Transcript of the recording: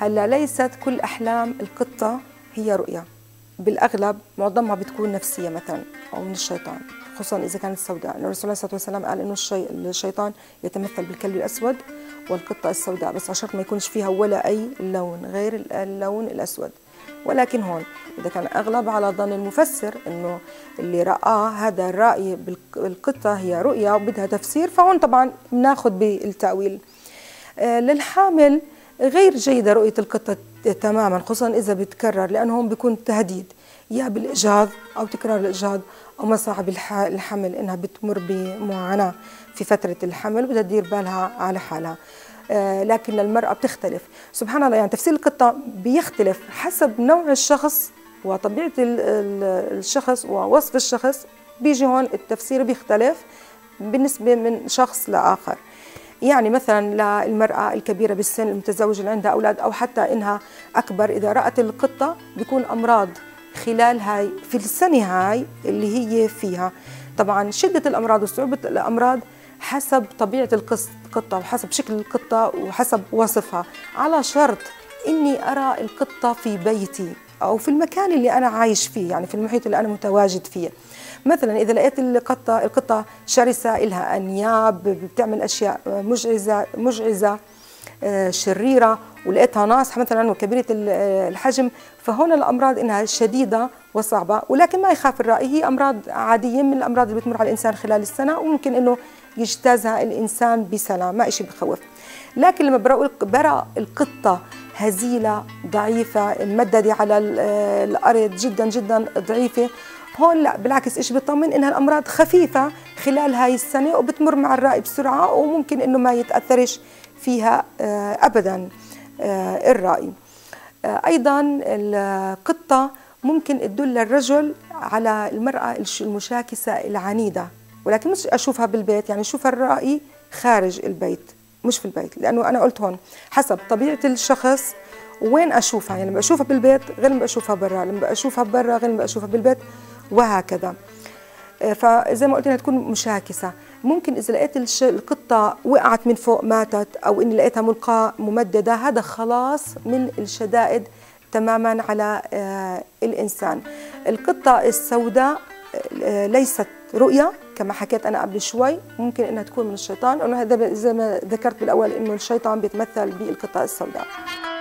هلا ليست كل أحلام القطة هي رؤيا، بالأغلب معظمها بتكون نفسية مثلا أو من الشيطان، خصوصا إذا كانت سوداء. الرسول عليه الصلاة والسلام قال إنه الشيطان يتمثل بالكلب الأسود والقطة السوداء، بس عشان ما يكونش فيها ولا أي لون غير اللون الأسود. ولكن هون إذا كان أغلب على ظن المفسر إنه اللي رآه هذا الرأي بالقطة هي رؤيا وبدها تفسير، فهون طبعا بناخذ بالتأويل. للحامل غير جيدة رؤية القطة تماما، خصوصا إذا بتكرر، لأنه هون بيكون تهديد يا بالإجهاض أو تكرار الإجهاض أو مصاعب الحمل، إنها بتمر بمعاناة في فترة الحمل وبدها تدير بالها على حالها. لكن للمرأة بتختلف سبحان الله، يعني تفسير القطة بيختلف حسب نوع الشخص وطبيعة الشخص ووصف الشخص، بيجي هون التفسير بيختلف بالنسبة من شخص لآخر. يعني مثلا للمرأة الكبيرة بالسن المتزوجة اللي عندها أولاد أو حتى إنها أكبر، إذا رأت القطة بيكون أمراض خلال هاي في السنة هاي اللي هي فيها. طبعا شدة الأمراض وصعوبة الأمراض حسب طبيعة القطة وحسب شكل القطة وحسب وصفها، على شرط إني أرى القطة في بيتي أو في المكان اللي أنا عايش فيه، يعني في المحيط اللي أنا متواجد فيه. مثلا إذا لقيت القطة شرسة، إلها أنياب، بتعمل أشياء مجعزة شريرة، ولقيتها ناصحة مثلا وكبيرة الحجم، فهون الأمراض إنها شديدة وصعبة. ولكن ما يخاف الرأي، هي أمراض عادية من الأمراض اللي بتمر على الإنسان خلال السنة، وممكن إنه يجتازها الإنسان بسلام، ما إشي بخوف. لكن لما برى القطة هزيلة ضعيفة ممددة على الأرض جدا جدا ضعيفة، هون لا بالعكس إيش بيطمن إنها الأمراض خفيفة خلال هاي السنة وبتمر مع الرأي بسرعة، وممكن إنه ما يتأثرش فيها أبدا الرأي. أيضا القطة ممكن تدل الرجل على المرأة المشاكسة العنيدة، ولكن مش أشوفها بالبيت، يعني أشوفها الرأي خارج البيت مش في البيت، لأنه أنا قلت هون حسب طبيعة الشخص وين أشوفها. يعني لما أشوفها بالبيت غير لما أشوفها برا، لما أشوفها برا غير لما أشوفها بالبيت، وهكذا. فزي ما قلت انها تكون مشاكسه. ممكن اذا لقيت القطه وقعت من فوق ماتت، او اني لقيتها ملقاه ممدده، هذا خلاص من الشدائد تماما على الانسان. القطه السوداء ليست رؤيا كما حكيت انا قبل شوي، ممكن انها تكون من الشيطان، لانه زي ما ذكرت بالاول انه الشيطان بيتمثل بالقطه السوداء.